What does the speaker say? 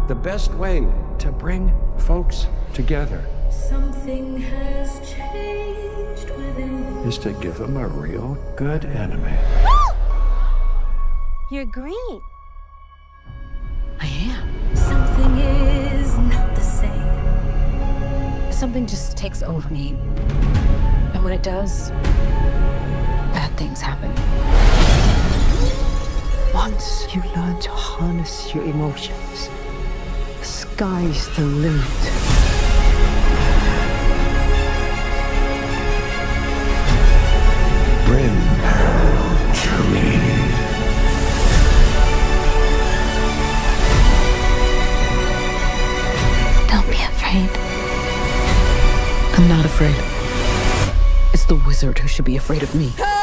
The best way to bring folks together Something has changed within me. is to give them a real good enemy. You're green. I am. Something is not the same. Something just takes over me. And when it does, bad things happen. Once you learn to harness your emotions, the sky's the limit. Bring her to me. Don't be afraid. I'm not afraid. It's the wizard who should be afraid of me.